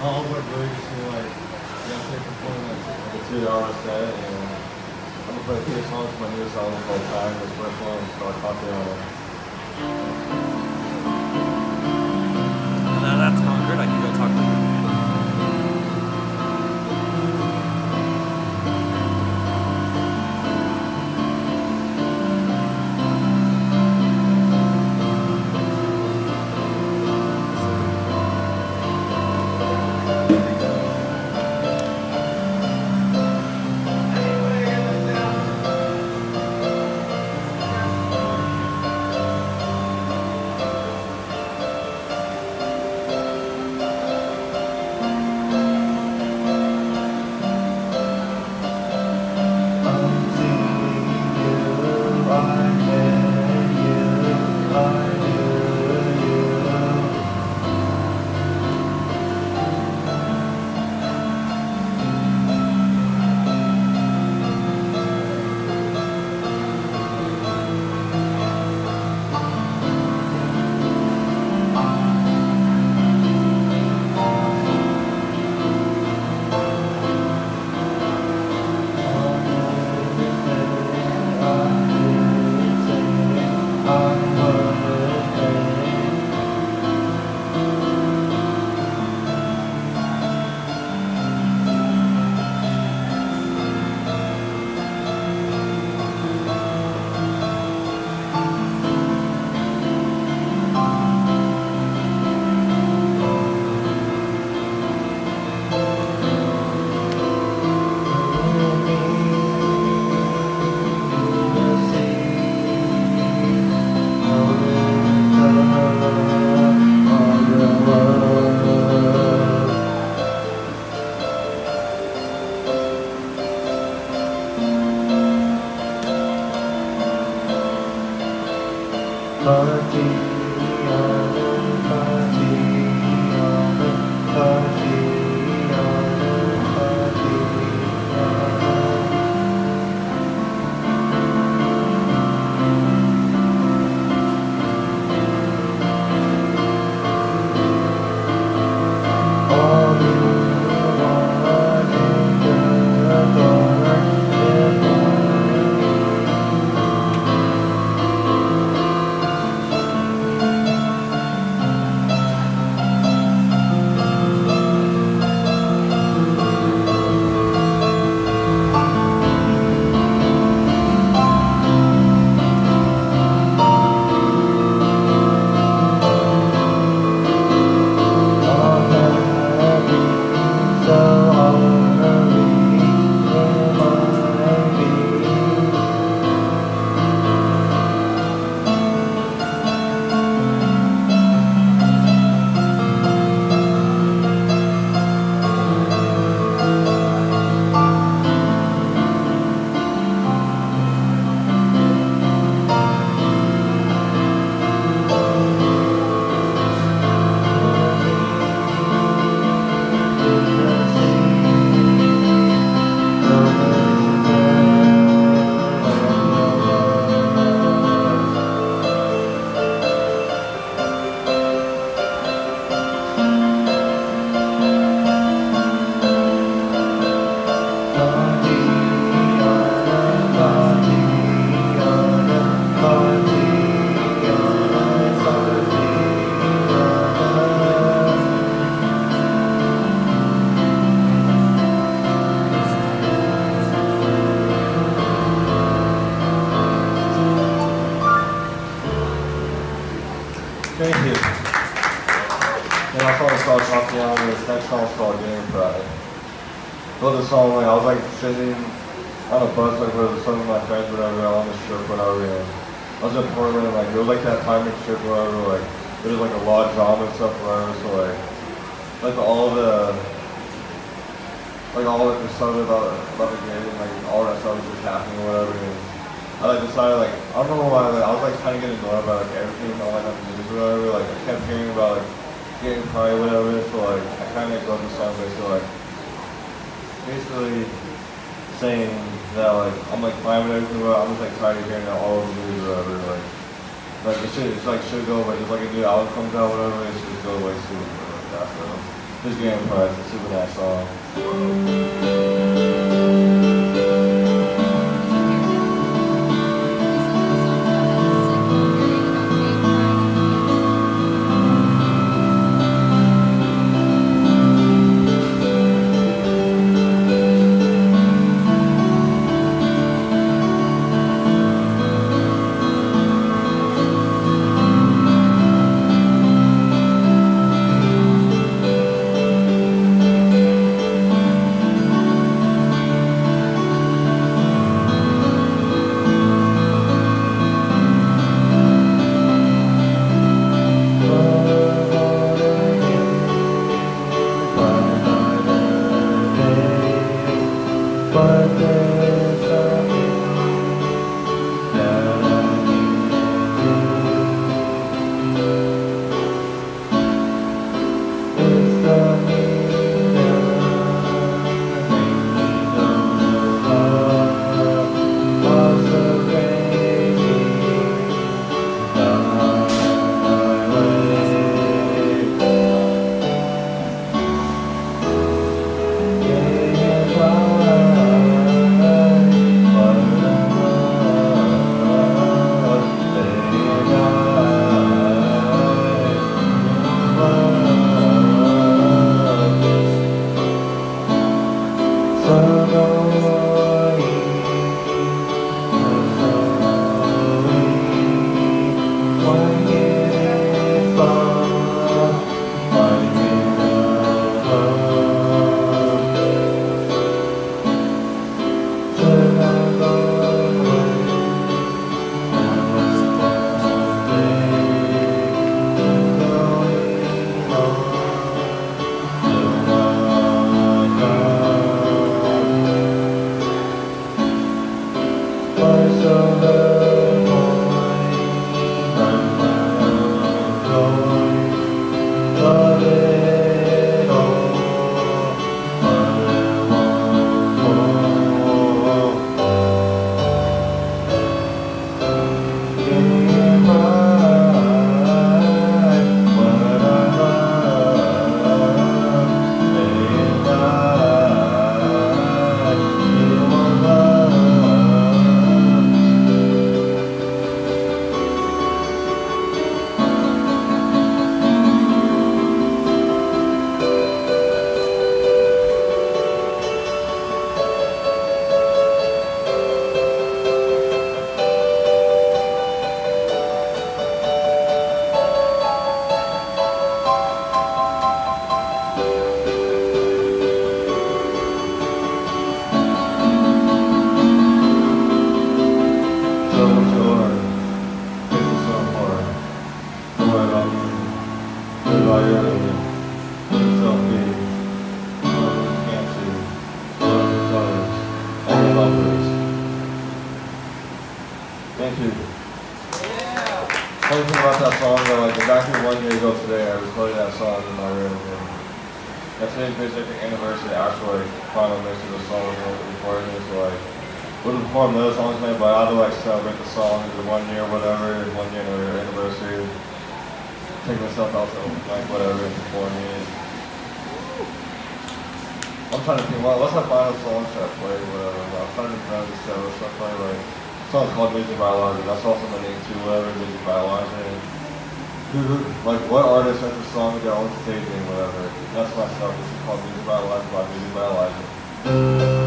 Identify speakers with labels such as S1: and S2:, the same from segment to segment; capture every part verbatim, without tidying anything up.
S1: all of our really just do like yesterday performing like a two hour set, and I'm gonna play three songs from my newest album called Time. This first one is called Coffee on It.
S2: Now that's conquered, I can go talk to you.
S1: Thank you. And our song is called Coffee on It. This next song is called Game Pride. I love this song. Like, I was like sitting on a bus like with some of my friends, whatever, on the trip, whatever. And I was in Portland, and like it was like that time of trip, whatever. Like there was like a lot of drama and stuff, whatever. So like, like all the, like all like the stuff about about the game, like all that stuff was just happening, whatever. And I like decided like I don't know why like I was like kind of getting annoyed about like everything all like on the news or whatever. Like I kept hearing about like getting pride whatever. So like I kind of wrote the song basically like basically saying that like I'm like fine with everything, but I'm just like tired of hearing that all over the news or whatever. Like like it should it's like should go, but just like a new album comes out whatever, it should just go away soon or like that. So His grand prize, it's a super nice song. Thank you. Yeah. Funny thing about that song though, like exactly one year ago today, I recorded that song in my room. And that's today's basically the anniversary, the actual like final mix of the song and recording it. So like, we'll perform those songs, man, but I'll like celebrate the song, the one year, whatever, one year anniversary. Take myself out to like whatever and perform it. I'm trying to think, well, what's my final song should I play, whatever. I'm trying to remember the show, so I play like, the song's called Music Biology. That's also my name too, whatever, Music Biology. Like, what artist has a song with their own stage name, whatever. That's myself. This is called Music Biology by Music Biology.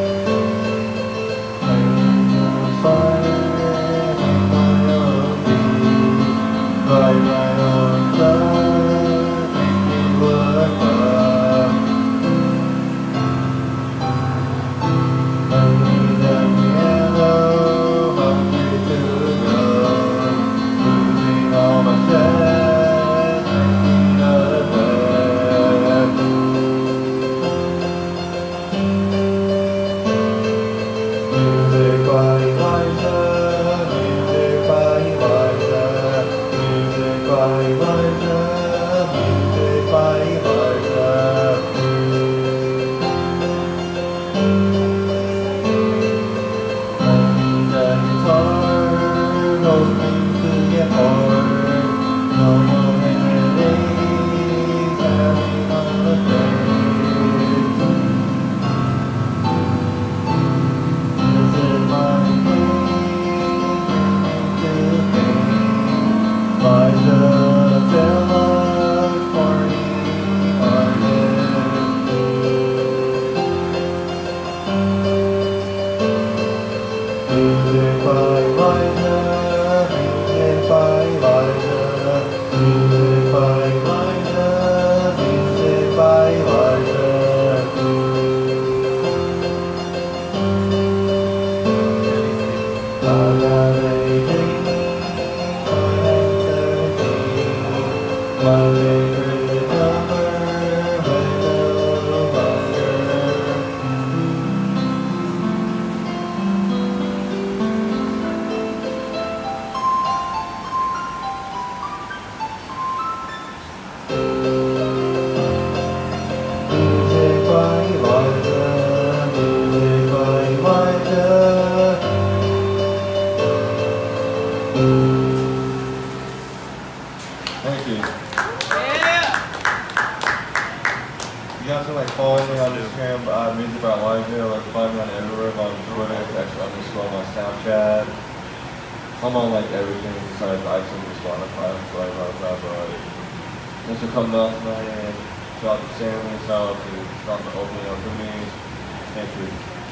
S1: Fire, fire, like follow me on Instagram, uh, Music by Elijah, like find me on everywhere. I'm on Twitter, X underscore my Snapchat. I'm on like everything besides iTunes and Spotify. I'm sorry about that, but like, thanks for coming out tonight and shout out to Sammy, shout out to, shout out to opening up for me. Thank you.